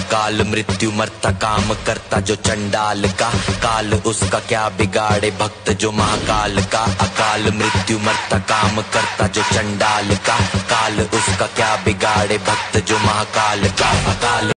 अकाल मृत्यु मरता काम करता जो चंडाल का, काल उसका क्या बिगाड़े भक्त जो महाकाल का। अकाल मृत्यु मरता काम करता जो चंडाल का, काल उसका क्या बिगाड़े भक्त जो महाकाल का। अकाल